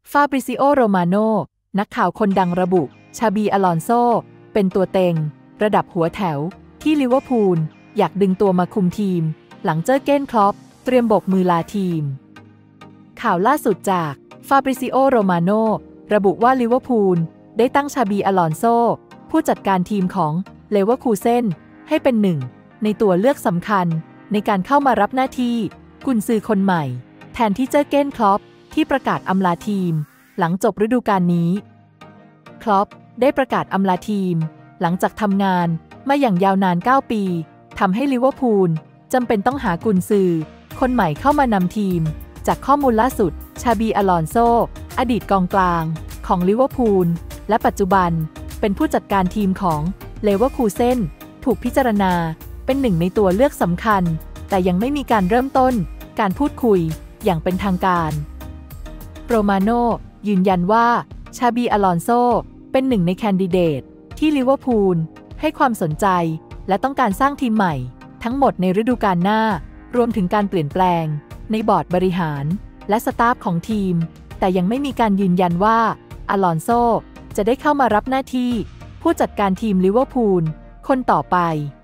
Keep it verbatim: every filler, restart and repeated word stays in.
ฟาบริซิโอ โรมาโนนักข่าวคนดังระบุชาบี อลอนโซเป็นตัวเต็งระดับหัวแถวที่ลิเวอร์พูลอยากดึงตัวมาคุมทีมหลังเจอเก้น คล็อปเตรียมโบกมือลาทีมข่าวล่าสุดจากฟาบริซิโอ โรมาโนระบุว่าลิเวอร์พูลได้ตั้งชาบี อลอนโซผู้จัดการทีมของเลเวอร์คูเซ่นให้เป็นหนึ่งในตัวเลือกสำคัญในการเข้ามารับหน้าที่กุนซือคนใหม่แทนที่เจอเก้น คล็อปที่ประกาศอำลาทีมหลังจบฤดูกาลนี้คล็อปได้ประกาศอำลาทีมหลังจากทำงานมาอย่างยาวนานเก้าปีทำให้ลิเวอร์พูลจำเป็นต้องหากุนซือคนใหม่เข้ามานำทีมจากข้อมูลล่าสุดชาบี อลอนโซอดีตกองกลางของลิเวอร์พูลและปัจจุบันเป็นผู้จัดการทีมของเลเวอร์คูเซ่นถูกพิจารณาเป็นหนึ่งในตัวเลือกสำคัญแต่ยังไม่มีการเริ่มต้นการพูดคุยอย่างเป็นทางการโรมาโนยืนยันว่าชาบี อลอนโซเป็นหนึ่งในแคนดิเดตที่ลิเวอร์พูลให้ความสนใจและต้องการสร้างทีมใหม่ทั้งหมดในฤดูกาลหน้ารวมถึงการเปลี่ยนแปลงในบอร์ดบริหารและสตาฟของทีมแต่ยังไม่มีการยืนยันว่าอลอนโซจะได้เข้ามารับหน้าที่ผู้จัดการทีมลิเวอร์พูลคนต่อไป